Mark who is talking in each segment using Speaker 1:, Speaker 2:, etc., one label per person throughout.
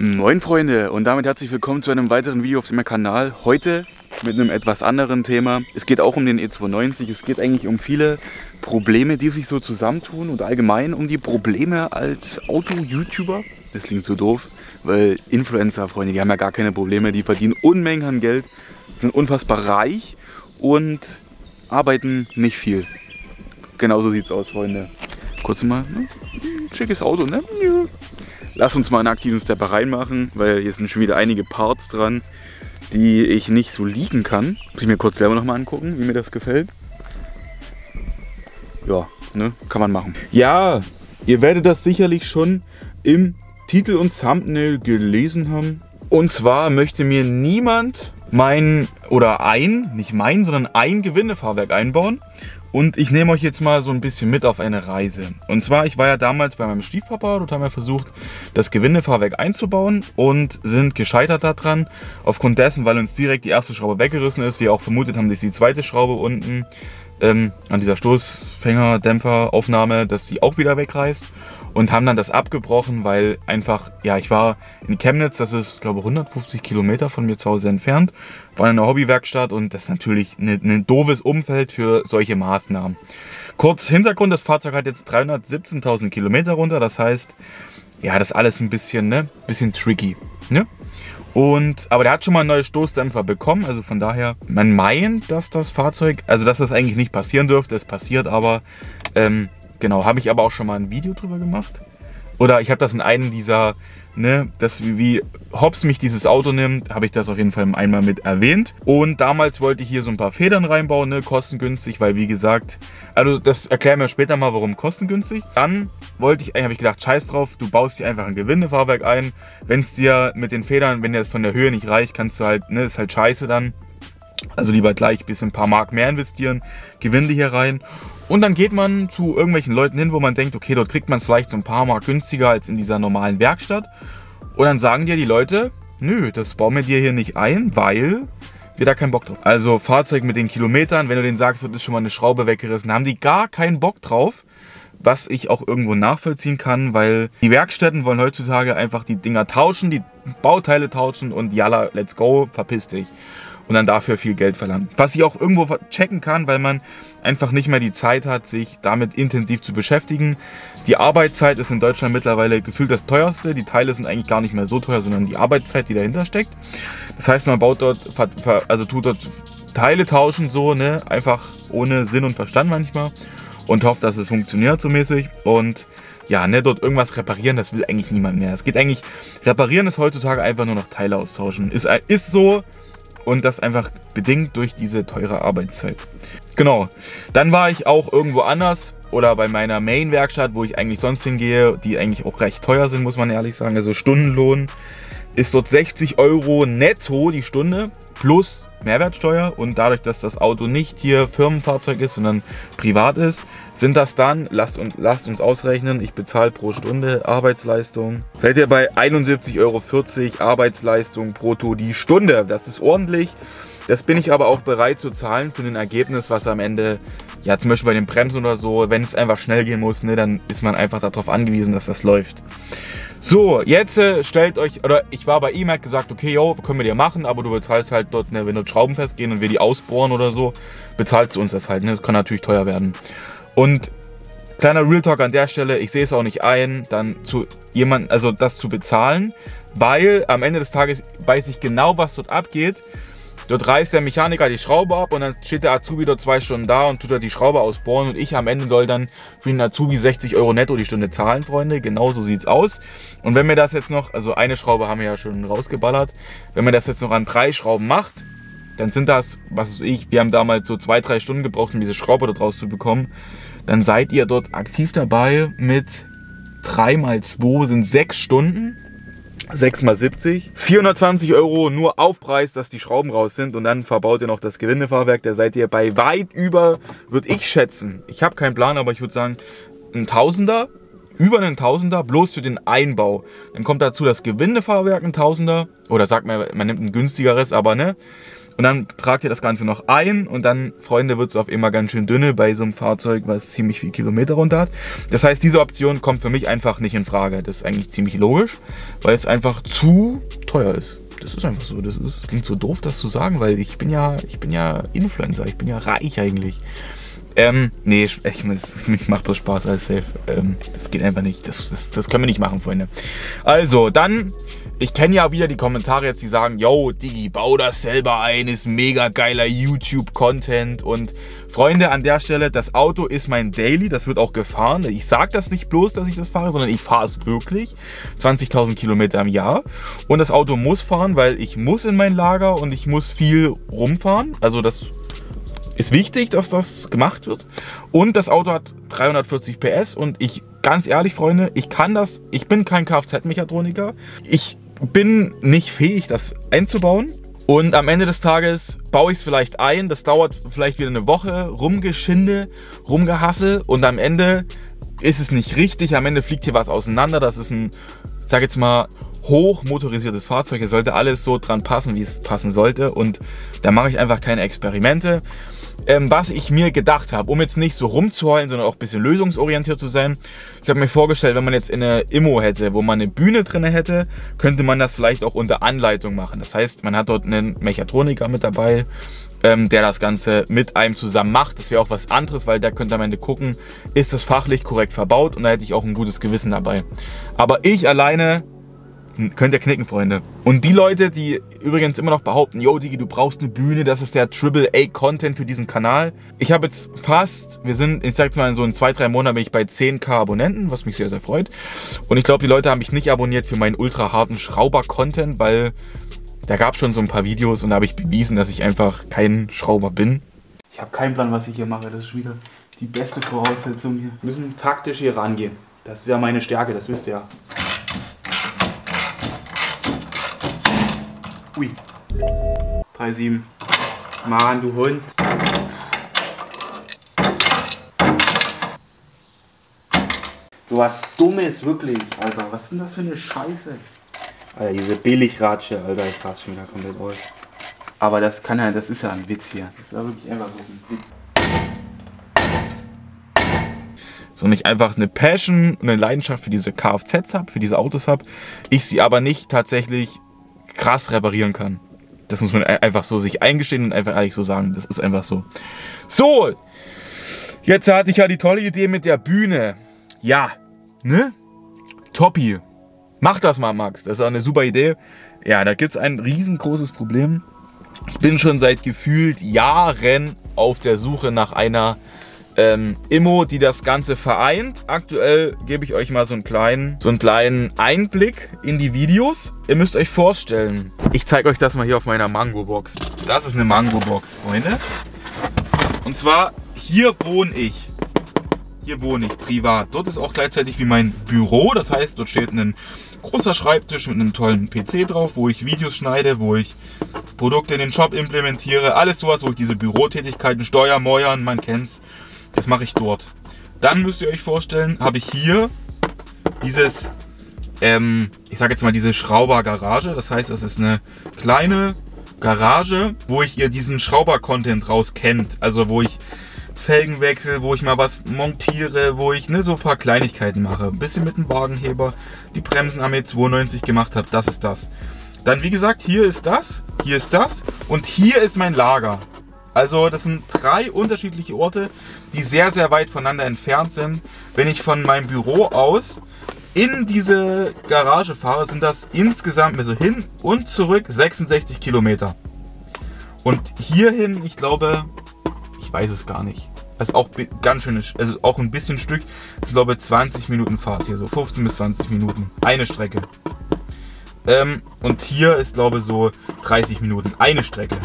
Speaker 1: Moin Freunde und damit herzlich willkommen zu einem weiteren Video auf dem Kanal. Heute mit einem etwas anderen Thema. Es geht auch um den E290. Es geht eigentlich um viele Probleme, die sich so zusammentun und allgemein um die Probleme als Auto-YouTuber. Das klingt so doof, weil Influencer, Freunde, die haben ja gar keine Probleme. Die verdienen Unmengen an Geld, sind unfassbar reich und arbeiten nicht viel. Genauso sieht's aus, Freunde. Kurz mal, ne? Schickes Auto, ne? Ja. Lass uns mal einen aktiven Stepper reinmachen, weil hier sind schon wieder einige Parts dran, die ich nicht so liegen kann. Muss ich mir kurz selber nochmal angucken, wie mir das gefällt. Ja, ne, kann man machen. Ja, ihr werdet das sicherlich schon im Titel und Thumbnail gelesen haben. Und zwar möchte mir niemand ein Gewindefahrwerk einbauen. Und ich nehme euch jetzt mal so ein bisschen mit auf eine Reise. Und zwar, ich war ja damals bei meinem Stiefpapa, dort haben wir versucht, das Gewindefahrwerk einzubauen und sind gescheitert daran. Aufgrund dessen, weil uns direkt die erste Schraube weggerissen ist, wir auch vermutet haben, dass die zweite Schraube unten an dieser Stoßfänger-Dämpferaufnahme, dass die auch wieder wegreißt. Und haben dann das abgebrochen, weil einfach, ja, ich war in Chemnitz, das ist, glaube ich, 150 Kilometer von mir zu Hause entfernt, war in einer Hobbywerkstatt und das ist natürlich ein doofes Umfeld für solche Maßnahmen. Kurz Hintergrund, das Fahrzeug hat jetzt 317.000 Kilometer runter, das heißt, ja, das ist alles ein bisschen, bisschen tricky, ne? Aber der hat schon mal einen neuen Stoßdämpfer bekommen, also von daher, man meint, dass das Fahrzeug, also dass das eigentlich nicht passieren dürfte, es passiert aber, genau, habe ich aber auch schon mal ein Video drüber gemacht. Oder ich habe das in einem dieser, wie hops mich dieses Auto nimmt, habe ich das auf jeden Fall einmal mit erwähnt. Und damals wollte ich hier so ein paar Federn reinbauen, kostengünstig, weil wie gesagt, also das erklären wir später mal, warum kostengünstig. Dann habe ich gedacht, scheiß drauf, du baust dir einfach ein Gewindefahrwerk ein. Wenn es dir mit den Federn, wenn dir das von der Höhe nicht reicht, kannst du halt, ist halt scheiße dann. Also lieber gleich ein bisschen ein paar Mark mehr investieren, Gewinde hier rein. Und dann geht man zu irgendwelchen Leuten hin, wo man denkt, okay, dort kriegt man es vielleicht so ein paar Mark günstiger als in dieser normalen Werkstatt. Und dann sagen dir die Leute, nö, das bauen wir dir hier nicht ein, weil wir da keinen Bock drauf haben. Also Fahrzeug mit den Kilometern, wenn du denen sagst, dort ist schon mal eine Schraube weggerissen, haben die gar keinen Bock drauf. Was ich auch irgendwo nachvollziehen kann, weil die Werkstätten wollen heutzutage einfach die Dinger tauschen, die Bauteile tauschen und yalla, let's go, verpiss dich. Und dann dafür viel Geld verlangen. Was ich auch irgendwo checken kann, weil man einfach nicht mehr die Zeit hat, sich damit intensiv zu beschäftigen. Die Arbeitszeit ist in Deutschland mittlerweile gefühlt das teuerste. Die Teile sind eigentlich gar nicht mehr so teuer, sondern die Arbeitszeit, die dahinter steckt. Das heißt, man baut dort, tut dort Teile tauschen, so, einfach ohne Sinn und Verstand manchmal. Und hofft, dass es funktioniert so mäßig. Und ja, dort irgendwas reparieren, das will eigentlich niemand mehr. Es geht eigentlich, reparieren ist heutzutage einfach nur noch Teile austauschen. Ist so. Und das einfach bedingt durch diese teure Arbeitszeit. Genau. Dann war ich auch irgendwo anders oder bei meiner Main-Werkstatt, wo ich eigentlich sonst hingehe, die eigentlich auch recht teuer sind, muss man ehrlich sagen. Also Stundenlohn ist dort 60 Euro netto die Stunde plus Mehrwertsteuer. Und dadurch, dass das Auto nicht hier Firmenfahrzeug ist, sondern privat ist, sind das dann, lasst uns ausrechnen, ich bezahle pro Stunde Arbeitsleistung. Seid ihr bei 71,40 Euro Arbeitsleistung brutto die Stunde. Das ist ordentlich. Das bin ich aber auch bereit zu zahlen für ein Ergebnis, was am Ende, ja zum Beispiel bei den Bremsen oder so, wenn es einfach schnell gehen muss, dann ist man einfach darauf angewiesen, dass das läuft. So, jetzt stellt euch, oder ich war bei ihm, hat gesagt, okay, yo, können wir dir machen, aber du bezahlst halt dort, wenn dort Schrauben festgehen und wir die ausbohren oder so, bezahlst du uns das halt, Das kann natürlich teuer werden. Und kleiner Real Talk an der Stelle, ich sehe es auch nicht ein, dann das zu bezahlen, weil am Ende des Tages weiß ich genau, was dort abgeht. Dort reißt der Mechaniker die Schraube ab und dann steht der Azubi dort 2 Stunden da und tut dort die Schraube ausbohren und ich am Ende soll dann für den Azubi 60 Euro netto die Stunde zahlen, Freunde. Genau so sieht's aus. Und wenn mir das jetzt noch, also eine Schraube haben wir ja schon rausgeballert, wenn man das jetzt noch an 3 Schrauben macht, dann sind das, was weiß ich, wir haben damals so 2-3 Stunden gebraucht, um diese Schraube dort rauszubekommen. Dann seid ihr dort aktiv dabei mit 3 mal 2 sind 6 Stunden. 6 mal 70. 420 Euro nur Aufpreis, dass die Schrauben raus sind. Und dann verbaut ihr noch das Gewindefahrwerk. Da seid ihr bei weit über, würde ich schätzen. Ich habe keinen Plan, aber ich würde sagen, ein Tausender über einen Tausender, bloß für den Einbau. Dann kommt dazu das Gewindefahrwerk ein Tausender. Oder sagt man nimmt ein günstigeres, aber ne. Und dann tragt ihr das Ganze noch ein und dann, Freunde, wird es auf immer ganz schön dünne bei so einem Fahrzeug, was ziemlich viel Kilometer runter hat. Das heißt, diese Option kommt für mich einfach nicht in Frage. Das ist eigentlich ziemlich logisch, weil es einfach zu teuer ist. Das ist einfach so. Das klingt so doof, das zu sagen, weil ich bin ja Influencer, ich bin ja reich eigentlich. Nee, ich macht bloß Spaß, alles safe. Das geht einfach nicht. Das können wir nicht machen, Freunde. Also, dann, ich kenne ja wieder die Kommentare jetzt, die sagen, yo, Digi, bau das selber ein, ist mega geiler YouTube-Content. Und Freunde, an der Stelle, das Auto ist mein Daily, das wird auch gefahren. Ich sage das nicht bloß, dass ich das fahre, sondern ich fahre es wirklich. 20.000 Kilometer im Jahr. Und das Auto muss fahren, weil ich muss in mein Lager und ich muss viel rumfahren. Also das ist wichtig, dass das gemacht wird. Und das Auto hat 340 PS und ich, ganz ehrlich, Freunde, ich bin kein Kfz-Mechatroniker. Ich bin nicht fähig, das einzubauen. Und am Ende des Tages baue ich es vielleicht ein. Das dauert vielleicht wieder eine Woche, rumgehassel. Und am Ende ist es nicht richtig. Am Ende fliegt hier was auseinander. Das ist ein, ich sag jetzt mal, hochmotorisiertes Fahrzeug. Es sollte alles so dran passen, wie es passen sollte. Und da mache ich einfach keine Experimente. Was ich mir gedacht habe, um jetzt nicht so rumzuheulen, sondern auch ein bisschen lösungsorientiert zu sein. Ich habe mir vorgestellt, wenn man jetzt eine Immo hätte, wo man eine Bühne drin hätte, könnte man das vielleicht auch unter Anleitung machen. Das heißt, man hat dort einen Mechatroniker mit dabei, der das Ganze mit einem zusammen macht. Das wäre auch was anderes, weil der könnte am Ende gucken, ist das fachlich korrekt verbaut, und da hätte ich auch ein gutes Gewissen dabei. Aber ich alleine könnt ihr knicken, Freunde. Und die Leute, die übrigens immer noch behaupten, yo Digi, du brauchst eine Bühne, das ist der AAA-Content für diesen Kanal. Ich habe jetzt fast, ich sag jetzt mal, in so in 2-3 Monaten bin ich bei 10.000 Abonnenten, was mich sehr, sehr freut. Und ich glaube, die Leute haben mich nicht abonniert für meinen ultra harten Schrauber-Content, weil da gab es schon so ein paar Videos und da habe ich bewiesen, dass ich einfach kein Schrauber bin. Ich habe keinen Plan, was ich hier mache. Das ist wieder die beste Voraussetzung hier. Wir müssen taktisch hier rangehen. Das ist ja meine Stärke, das wisst ihr ja. Ui. 3,7. Mann, du Hund. So was Dummes, wirklich, Alter. Was ist denn das für eine Scheiße? Alter, diese Billigratsche, Alter, ich raste schon wieder komplett aus. Aber das ist ja ein Witz hier. Das ist ja wirklich einfach so ein Witz. So, nicht einfach eine Passion, eine Leidenschaft für diese Kfz habe, für diese Autos habe. Ich sie aber nicht tatsächlich krass reparieren kann. Das muss man einfach so sich eingestehen und einfach ehrlich so sagen. Das ist einfach so. So, jetzt hatte ich ja die tolle Idee mit der Bühne. Ja, ne? Toppi. Mach das mal, Max. Das ist auch eine super Idee. Ja, da gibt es ein riesengroßes Problem. Ich bin schon seit gefühlt Jahren auf der Suche nach einer Immo, die das Ganze vereint. Aktuell gebe ich euch mal so einen kleinen Einblick in die Videos. Ihr müsst euch vorstellen, ich zeige euch das mal hier auf meiner Mango-Box. Das ist eine Mango-Box, Freunde. Und zwar, hier wohne ich. Hier wohne ich privat. Dort ist auch gleichzeitig wie mein Büro. Das heißt, dort steht ein großer Schreibtisch mit einem tollen PC drauf, wo ich Videos schneide, wo ich Produkte in den Shop implementiere. Alles sowas, wo ich diese Bürotätigkeiten, Steuern, man kennt's. Das mache ich dort. Dann müsst ihr euch vorstellen, habe ich hier dieses, ich sage jetzt mal diese Schrauber-Garage. Das heißt, das ist eine kleine Garage, wo ich ihr diesen Schrauber-Content raus kennt. Also wo ich Felgen wechsle, wo ich mal was montiere, wo ich so ein paar Kleinigkeiten mache. Ein bisschen mit dem Wagenheber, die Bremsen am E92 gemacht habe. Das ist das. Dann, wie gesagt, hier ist das und hier ist mein Lager. Also das sind 3 unterschiedliche Orte, die sehr, sehr weit voneinander entfernt sind. Wenn ich von meinem Büro aus in diese Garage fahre, sind das insgesamt, also hin und zurück, 66 Kilometer. Und hierhin, ich glaube, ich weiß es gar nicht. Das ist auch ganz schön, also auch ein bisschen Stück. Ich glaube 20 Minuten Fahrt hier, so 15 bis 20 Minuten. Eine Strecke. Und hier ist, glaube ich, so 30 Minuten. Eine Strecke.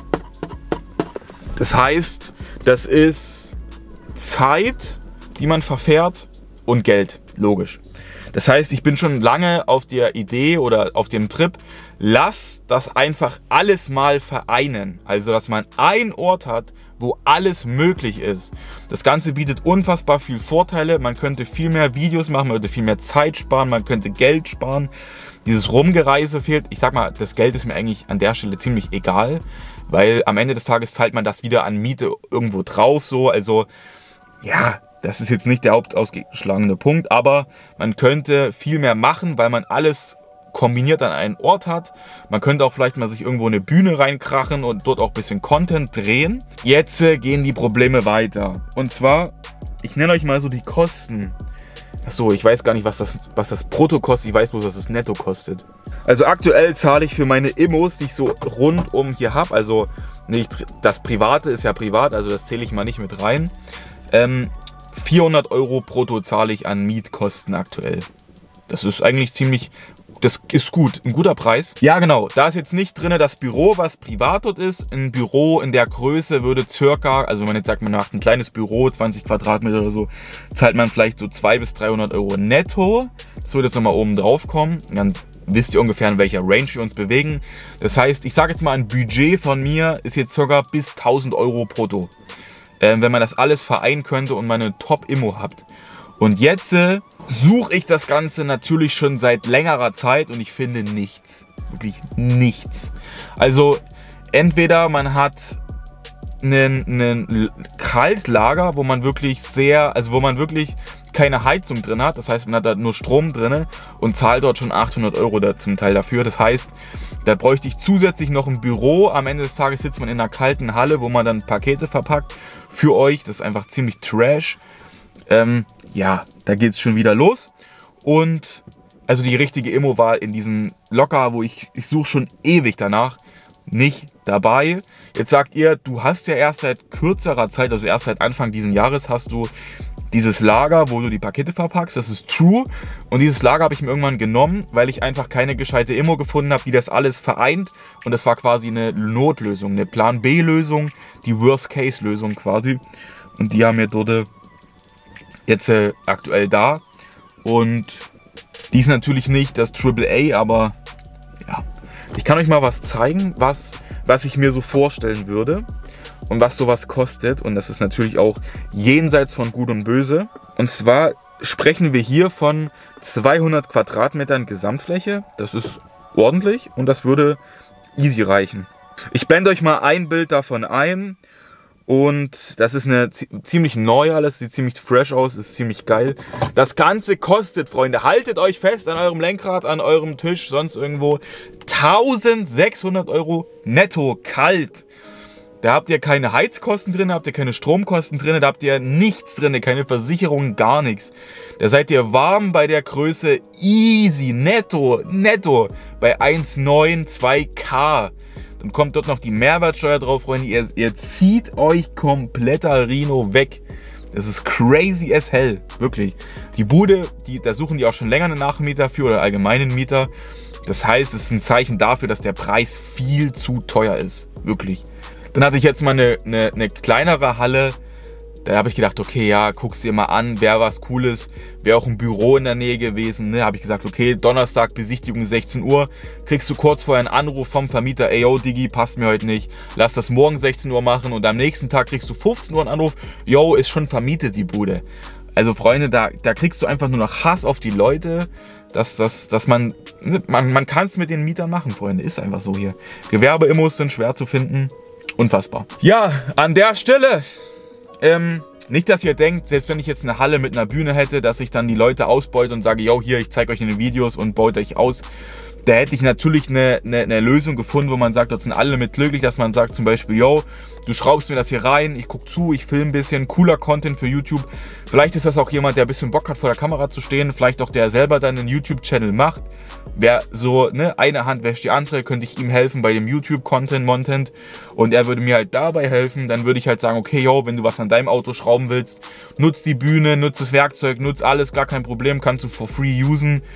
Speaker 1: Das heißt, das ist Zeit, die man verfährt, und Geld, logisch. Das heißt, ich bin schon lange auf der Idee oder auf dem Trip, lass das einfach alles mal vereinen. Also, dass man einen Ort hat, wo alles möglich ist. Das Ganze bietet unfassbar viel Vorteile. Man könnte viel mehr Videos machen, man könnte viel mehr Zeit sparen, man könnte Geld sparen. Dieses Rumgereise fehlt. Ich sag mal, das Geld ist mir eigentlich an der Stelle ziemlich egal, weil am Ende des Tages zahlt man das wieder an Miete irgendwo drauf. So. Also, ja, das ist jetzt nicht der hauptausgeschlagene Punkt, aber man könnte viel mehr machen, weil man alles kombiniert an einen Ort hat. Man könnte auch vielleicht mal sich irgendwo eine Bühne reinkrachen und dort auch ein bisschen Content drehen. Jetzt gehen die Probleme weiter. Und zwar, ich nenne euch mal so die Kosten. Achso, ich weiß gar nicht, was das Brutto kostet. Ich weiß bloß, was das Netto kostet. Also aktuell zahle ich für meine Immos, die ich so rundum hier habe, also nicht das Private ist ja privat, also das zähle ich mal nicht mit rein. 400 € brutto zahle ich an Mietkosten aktuell. Das ist eigentlich ziemlich... Das ist gut, ein guter Preis. Ja genau, da ist jetzt nicht drin das Büro, was privat dort ist. Ein Büro in der Größe würde circa, also wenn man jetzt sagt, man macht ein kleines Büro, 20 Quadratmeter oder so, zahlt man vielleicht so 200 bis 300 € netto. Das würde jetzt nochmal oben drauf kommen. Dann wisst ihr ungefähr, in welcher Range wir uns bewegen. Das heißt, ich sage jetzt mal, ein Budget von mir ist jetzt circa bis 1000 € brutto. Wenn man das alles vereinen könnte und man eine Top-Immo habt. Und jetzt suche ich das Ganze natürlich schon seit längerer Zeit und ich finde nichts. Wirklich nichts. Also entweder man hat einen Kaltlager, wo man wirklich keine Heizung drin hat. Das heißt, man hat da nur Strom drin und zahlt dort schon 800 € da zum Teil dafür. Das heißt, da bräuchte ich zusätzlich noch ein Büro. Am Ende des Tages sitzt man in einer kalten Halle, wo man dann Pakete verpackt für euch. Das ist einfach ziemlich trash. Ja, da geht es schon wieder los. Und also die richtige Immo war in diesen Locker, wo ich suche schon ewig danach, nicht dabei. Jetzt sagt ihr, du hast ja erst seit kürzerer Zeit, also erst seit Anfang dieses Jahres hast du dieses Lager, wo du die Pakete verpackst. Das ist true. Und dieses Lager habe ich mir irgendwann genommen, weil ich einfach keine gescheite Immo gefunden habe, die das alles vereint. Und das war quasi eine Notlösung, eine Plan-B-Lösung, die Worst-Case-Lösung quasi. Und die haben wir dort jetzt aktuell da. Und die ist natürlich nicht das AAA, aber ja. Ich kann euch mal was zeigen, was ich mir so vorstellen würde und was sowas kostet. Und das ist natürlich auch jenseits von Gut und Böse. Und zwar sprechen wir hier von 200 Quadratmetern Gesamtfläche. Das ist ordentlich und das würde easy reichen. Ich blende euch mal ein Bild davon ein. Und das ist eine ziemlich neu alles, sieht ziemlich fresh aus, ist ziemlich geil. Das Ganze kostet, Freunde, haltet euch fest an eurem Lenkrad, an eurem Tisch, sonst irgendwo, 1600 € netto kalt. Da habt ihr keine Heizkosten drin, da habt ihr keine Stromkosten drin, da habt ihr nichts drin, keine Versicherung, gar nichts. Da seid ihr warm bei der Größe easy, netto, bei 1,9, 2K. Dann kommt dort noch die Mehrwertsteuer drauf, Freunde. Ihr zieht euch kompletter Rino weg. Das ist crazy as hell. Wirklich. Die Bude, da suchen die auch schon länger einen Nachmieter für oder allgemeinen Mieter. Das heißt, es ist ein Zeichen dafür, dass der Preis viel zu teuer ist. Wirklich. Dann hatte ich jetzt mal eine kleinere Halle. Da habe ich gedacht, okay, ja, guck's dir mal an, wäre was Cooles, wäre auch ein Büro in der Nähe gewesen. Ne? Habe ich gesagt, okay, Donnerstag, Besichtigung 16 Uhr, kriegst du kurz vorher einen Anruf vom Vermieter, ey, yo, Digi, passt mir heute nicht, lass das morgen 16 Uhr machen und am nächsten Tag kriegst du 15 Uhr einen Anruf, yo, ist schon vermietet die Bude. Also Freunde, da kriegst du einfach nur noch Hass auf die Leute, dass man kann es mit den Mietern machen, Freunde, ist einfach so hier. Gewerbeimmos sind schwer zu finden, unfassbar. Ja, an der Stelle... nicht, dass ihr denkt, selbst wenn ich jetzt eine Halle mit einer Bühne hätte, dass ich dann die Leute ausbeute und sage, yo, hier, ich zeige euch in den Videos und baut euch aus. Da hätte ich natürlich eine Lösung gefunden, wo man sagt, dort sind alle mit glücklich, dass man sagt zum Beispiel, yo, du schraubst mir das hier rein, ich gucke zu, ich filme ein bisschen, cooler Content für YouTube. Vielleicht ist das auch jemand, der ein bisschen Bock hat, vor der Kamera zu stehen, vielleicht auch der selber dann einen YouTube-Channel macht. Wer so, ne, eine Hand wäscht die andere, könnte ich ihm helfen bei dem YouTube-Content und er würde mir halt dabei helfen. Dann würde ich halt sagen, okay, yo, wenn du was an deinem Auto schrauben willst, nutz die Bühne, nutz das Werkzeug, nutz alles, gar kein Problem, kannst du for free usen.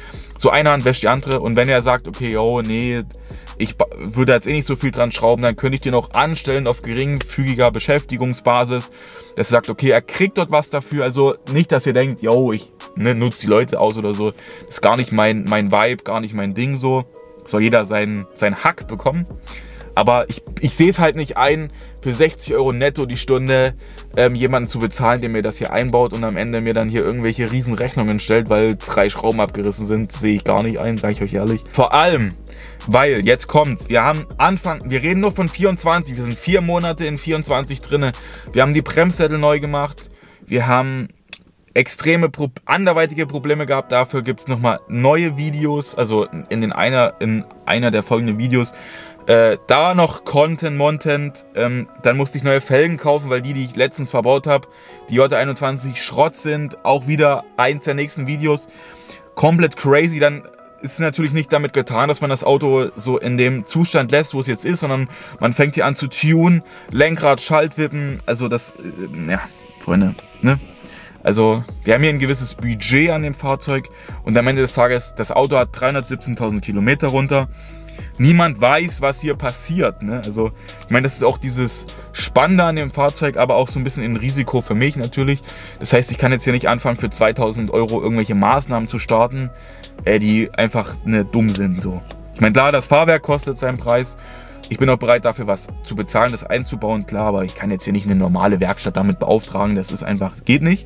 Speaker 1: So eine Hand wäscht die andere. Und wenn er sagt, okay, oh nee, ich würde jetzt eh nicht so viel dran schrauben, dann könnte ich den auch anstellen auf geringfügiger Beschäftigungsbasis. Dass er sagt, okay, er kriegt dort was dafür. Also nicht, dass ihr denkt, yo, ich nutze die Leute aus oder so. Das ist gar nicht mein Vibe, gar nicht mein Ding so. Soll jeder sein Hack bekommen. Aber ich sehe es halt nicht ein, für 60 Euro netto die Stunde jemanden zu bezahlen, der mir das hier einbaut und am Ende mir dann hier irgendwelche riesen Rechnungen stellt, weil 3 Schrauben abgerissen sind, sehe ich gar nicht ein, sage ich euch ehrlich. Vor allem, weil, jetzt kommt's, wir reden nur von 24, wir sind 4 Monate in 24 drinne. Wir haben die Bremssättel neu gemacht, wir haben extreme anderweitige Probleme gehabt, dafür gibt es nochmal neue Videos, also in einer der folgenden Videos. Da noch Content, dann musste ich neue Felgen kaufen, weil die ich letztens verbaut habe, die J21 Schrott sind, auch wieder eins der nächsten Videos. Komplett crazy, dann ist es natürlich nicht damit getan, dass man das Auto so in dem Zustand lässt, wo es jetzt ist, sondern man fängt hier an zu tunen, Lenkrad, Schaltwippen, also das, ja, Freunde, ne? Also wir haben hier ein gewisses Budget an dem Fahrzeug und am Ende des Tages, das Auto hat 317.000 Kilometer runter. Niemand weiß, was hier passiert, ne? Also ich meine, das ist auch dieses Spannende an dem Fahrzeug, aber auch so ein bisschen ein Risiko für mich natürlich. Das heißt, ich kann jetzt hier nicht anfangen, für 2.000 Euro irgendwelche Maßnahmen zu starten, die einfach dumm sind. So. Ich meine, klar, das Fahrwerk kostet seinen Preis. Ich bin auch bereit, dafür was zu bezahlen, das einzubauen, klar, aber ich kann jetzt hier nicht eine normale Werkstatt damit beauftragen. Das ist einfach, geht nicht.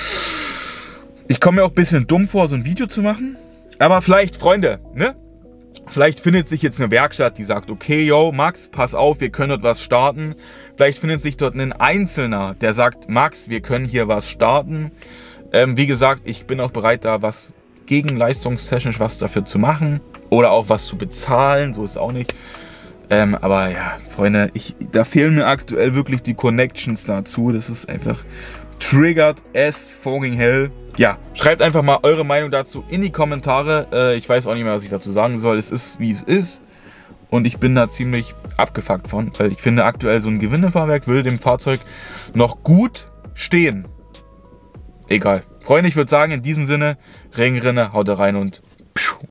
Speaker 1: Ich komme mir auch ein bisschen dumm vor, so ein Video zu machen. Aber vielleicht, Freunde, ne? Vielleicht findet sich jetzt eine Werkstatt, die sagt, okay, yo, Max, pass auf, wir können dort was starten. Vielleicht findet sich dort ein Einzelner, der sagt, Max, wir können hier was starten. Wie gesagt, ich bin auch bereit, da was gegen leistungstechnisch was dafür zu machen. Oder auch was zu bezahlen, so ist es auch nicht. Aber ja, Freunde, da fehlen mir aktuell wirklich die Connections dazu. Das ist einfach triggert as fucking hell. Ja, schreibt einfach mal eure Meinung dazu in die Kommentare. Ich weiß auch nicht mehr, was ich dazu sagen soll. Es ist, wie es ist. Und ich bin da ziemlich abgefuckt von. Weil ich finde, aktuell so ein Gewindefahrwerk würde dem Fahrzeug noch gut stehen. Egal. Freunde, ich würde sagen, in diesem Sinne, Regenrinne, haut rein und